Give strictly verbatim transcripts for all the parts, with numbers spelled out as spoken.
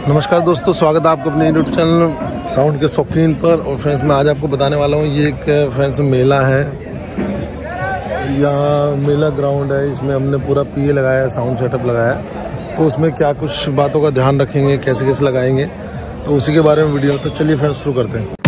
नमस्कार दोस्तों, स्वागत है आपको अपने यूट्यूब चैनल साउंड के शौकीन पर। और फ्रेंड्स, मैं आज आपको बताने वाला हूँ, ये एक फ्रेंड्स मेला है। यहाँ मेला ग्राउंड है, इसमें हमने पूरा पीए लगाया है, साउंड सेटअप लगाया है। तो उसमें क्या कुछ बातों का ध्यान रखेंगे, कैसे कैसे लगाएंगे, तो उसी के बारे में वीडियो। तो चलिए फ्रेंड्स शुरू करते हैं।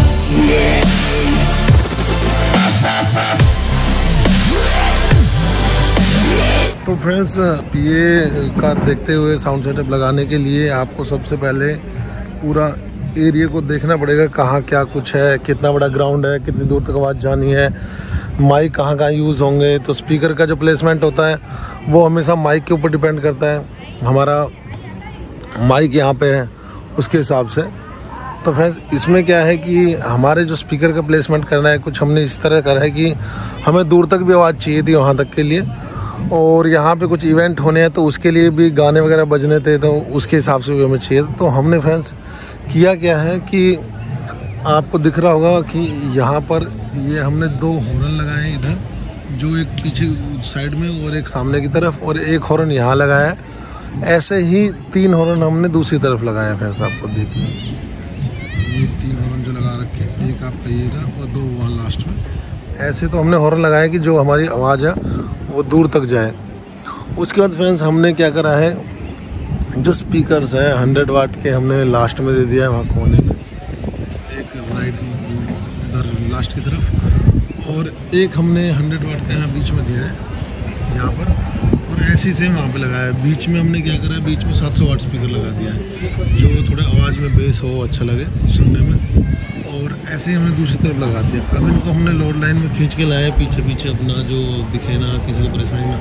तो फ्रेंड्स, पीए का देखते हुए साउंड सेटअप लगाने के लिए आपको सबसे पहले पूरा एरिया को देखना पड़ेगा, कहाँ क्या कुछ है, कितना बड़ा ग्राउंड है, कितनी दूर तक आवाज़ जानी है, माइक कहाँ कहाँ यूज़ होंगे। तो स्पीकर का जो प्लेसमेंट होता है वो हमेशा माइक के ऊपर डिपेंड करता है। हमारा माइक यहाँ पे है, उसके हिसाब से। तो फ्रेंड्स, इसमें क्या है कि हमारे जो स्पीकर का प्लेसमेंट करना है, कुछ हमने इस तरह करा है कि हमें दूर तक भी आवाज़ चाहिए थी, वहाँ तक के लिए। और यहाँ पे कुछ इवेंट होने हैं तो उसके लिए भी गाने वगैरह बजने थे, तो उसके हिसाब से भी हमें चाहिए। तो हमने फ्रेंड्स किया क्या है कि आपको दिख रहा होगा कि यहाँ पर ये हमने दो हॉर्न लगाए हैं इधर, जो एक पीछे साइड में और एक सामने की तरफ, और एक हॉर्न यहाँ लगाया है। ऐसे ही तीन हॉर्न हमने दूसरी तरफ लगाया है। फ्रेंड्स, आपको देखिए, ये तीन हॉर्न जो लगा रखे हैं, एक आपका ये रहा और दो वहाँ लास्ट में। ऐसे तो हमने हॉर्न लगाया कि जो हमारी आवाज़ है वो दूर तक जाए। उसके बाद फ्रेंड्स, हमने क्या करा है, जो स्पीकर्स हैं हंड्रेड वाट के हमने लास्ट में दे दिया है, वहाँ कोने में एक राइट इधर लास्ट की तरफ, और एक हमने हंड्रेड वाट का यहाँ बीच में दिया है, यहाँ पर। और ऐसी सेम वहाँ पे लगाया है। बीच में हमने क्या करा है, बीच में सात सौ वाट स्पीकर लगा दिया है, जो थोड़ा आवाज़ में बेस हो, अच्छा लगे सुनने में। और ऐसे ही हमने दूसरी तरफ लगा दिया। अब इनको हमने लोड लाइन में खींच के लाए पीछे पीछे, अपना जो दिखे ना, किसी को परेशानी ना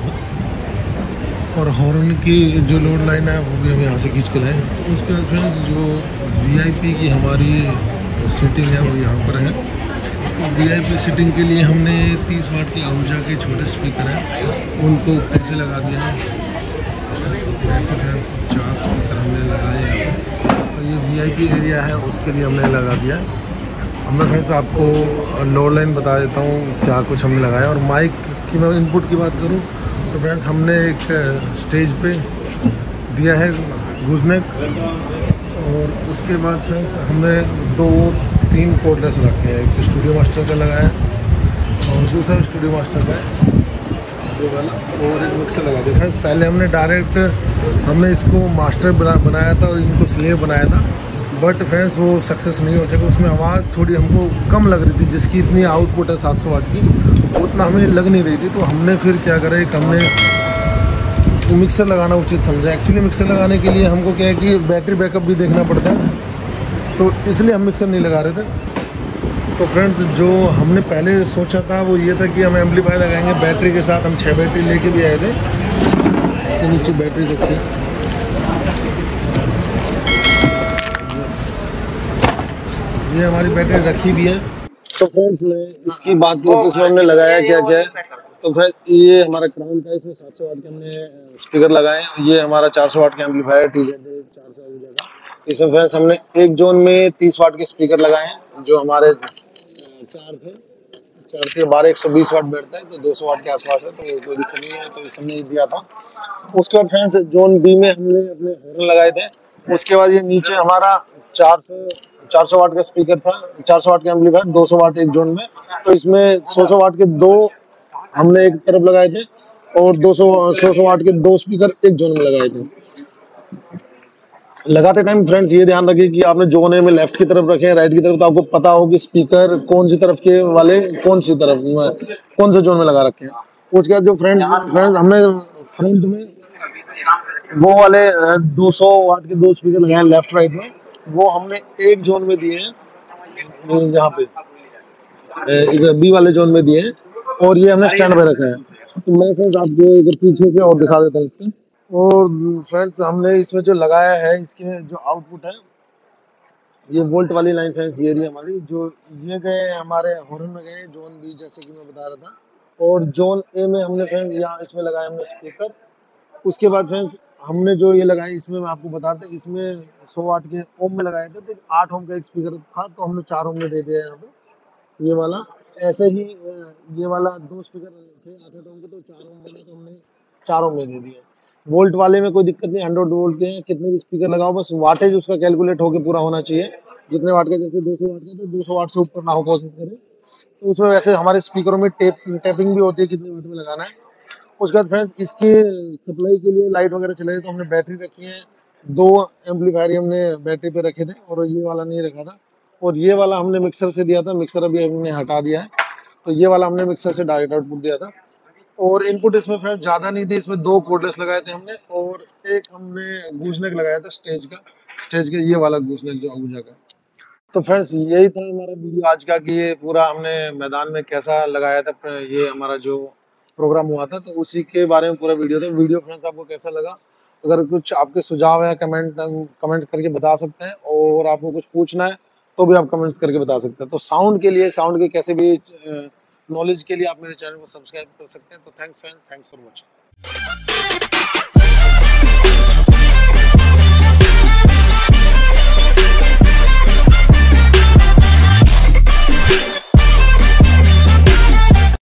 हो। और हॉर्न की जो लोड लाइन है वो भी हम यहाँ से खींच के लाए। उसके बाद फ्रेंड्स, जो वीआईपी की हमारी सीटिंग है वो यहाँ पर है। तो वीआईपी सीटिंग के लिए हमने तीस वाट की आहूजा के छोटे स्पीकर हैं, उनको ऊपर से लगा दिया है। ऐसे फ्रेंड्स चार स्पीकर हमने लगाए हैं। तो ये वीआईपी एरिया है, उसके लिए हमने लगा दिया है। अब मैं फ्रेंड्स आपको लोड लाइन बता देता हूँ क्या कुछ हमने लगाया। और माइक की मैं इनपुट की बात करूँ तो फ्रेंड्स, हमने एक स्टेज पे दिया है गूजनेक, और उसके बाद फ्रेंड्स हमने दो तीन कोडलेस रखे हैं। एक स्टूडियो मास्टर का लगाया है और दूसरा स्टूडियो मास्टर का है ये वाला, और एक मिक्सर लगा दिया। फ्रेंड्स, पहले हमने डायरेक्ट हमने इसको मास्टर बना बनाया था और इनको स्लेव बनाया था, बट फ्रेंड्स वो सक्सेस नहीं हो सका। उसमें आवाज़ थोड़ी हमको कम लग रही थी, जिसकी इतनी आउटपुट है सात सौ वाट की, उतना हमें लग नहीं रही थी। तो हमने फिर क्या करा, एक हमने मिक्सर लगाना उचित समझा। एक्चुअली मिक्सर लगाने के लिए हमको क्या है कि बैटरी बैकअप भी देखना पड़ता है, तो इसलिए हम मिक्सर नहीं लगा रहे थे। तो फ्रेंड्स, जो हमने पहले सोचा था वो ये था कि हम एम्पलीफायर लगाएंगे बैटरी के साथ। हम छः बैटरी लेके भी आए थे, इसके नीचे बैटरी रखी है। ये हमारी बैटरी रखी भी है। तो फ्रेंड्स, मैं इसकी बात करूँ तो इसमें हमने लगाया क्या क्या है। तो फ्रेंड्स, ये हमारा क्राउन का, इसमें सात सौ वाट के हमने स्पीकर लगाए हैं। ये हमारा चार सौ वाट का एम्पलीफायर टी जेड चार सौ का। इसमें फ्रेंड्स हमने एक जोन में तीस वाट के स्पीकर लगाए हैं, जो हमारे चार थे चार थे बारह एक सौ बीस वाट बैठता है, तो दो सौ वाट के आसपास है, तो कोई दिक्कत नहीं है। तो इस हमने दिया था। उसके बाद फ्रेंड्स, जोन बी में हमने अपने हॉर्न लगाए थे। उसके बाद ये नीचे हमारा चार सौ चार सौ वाट का स्पीकर था, चार सौ वाट का एम्पलीफायर, दो सौ वाट एक जोन में। तो इसमें सौ सौ वाट के दो हमने एक तरफ लगाए थे, और दो सौ सौ सौ वाट के दो स्पीकर एक जोन में लगाए थे। लगाते टाइम फ्रेंड्स ये ध्यान रखिए कि आपने जोन ए में लेफ्ट की तरफ रखे हैं, राइट की तरफ, तो आपको पता हो कि स्पीकर कौन सी तरफ के वाले कौन सी तरफ में कौन से जोन में लगा रखे हैं। उसके बाद जो फ्रेंड फ्रेंड हमने फ्रंट में वो वाले दो सौ वाट के दो स्पीकर लगाए हैं लेफ्ट राइट में, वो हमने एक जोन में दिए हैं, यहाँ पे बी वाले जोन में दिए हैं, और ये हमने स्टैंड पे रखा है। तो मैं फ्रेंड्स आपको इधर पीछे से और दिखा देता हूँ इसका। और फ्रेंड्स, हमने इसमें जो लगाया है, इसके जो आउटपुट है, ये वोल्ट वाली लाइन फ्रेंड्स, ये रही हमारी। जो ये गए हमारे हॉर्न में गए जोन बी, जैसे कि मैं बता रहा था। और जोन ए में हमने फ्रेंड्स यहाँ इसमें लगाया हमने स्पीकर। उसके बाद फ्रेंड्स, हमने जो ये लगाई, इसमें मैं आपको बता दें, इसमें सौ वाट के ओम में लगाए थे, तो आठ ओम का एक स्पीकर था, तो हमने चार ओम में दे दिया यहाँ पे ये वाला। ऐसे ही ये वाला दो स्पीकर थे आठ ओम के, तो चार ओम बने, तो हमने चार ओम में दे दिए। वोल्ट वाले में कोई दिक्कत नहीं, हंड्रेड वोल्ट के हैं, कितने भी स्पीकर लगाओ, बस वाटेज उसका कैलकुलेट होके पूरा होना चाहिए। जितने वाट का, जैसे दो सौ वाट का, तो दो सौ वाट से ऊपर ना हो, कोशिश करें। तो उसमें वैसे हमारे स्पीकरों में टेप टैपिंग भी होती है, कितने वाट में लगाना है। उसके बाद फ्रेंड्स, इसके सप्लाई के लिए लाइट वगैरह चलाई तो हमने बैटरी रखी है। दो एम्पलीफायर हमने बैटरी पे रखे थे और ये वाला नहीं रखा था। और ये वाला हमने मिक्सर से दिया था, मिक्सर अभी हमने हटा दिया है। तो ये वाला हमने मिक्सर से डायरेक्ट आउटपुट दिया था। और इनपुट इसमें फ्रेंड्स ज़्यादा नहीं थी, इसमें दो कोर्डलेस लगाए थे हमने, और एक हमने गूजनेक लगाया था स्टेज का, स्टेज का ये वाला गूजनेक जो अबूजा का। तो फ्रेंड्स, यही था हमारा वीडियो आज का, कि ये पूरा हमने मैदान में कैसा लगाया था, अपना ये हमारा जो प्रोग्राम हुआ था, तो उसी के बारे में पूरा वीडियो था। वीडियो फ्रेंड्स आपको कैसा लगा? अगर कुछ आपके सुझाव है, कमेंट कमेंट करके बता सकते हैं, और आपको कुछ पूछना है तो भी आप कमेंट्स करके बता सकते हैं। तो साउंड के लिए, साउंड के कैसे भी नॉलेज के लिए आप मेरे चैनल को सब्सक्राइब कर सकते हैं। तो thanks friends, thanks for watching.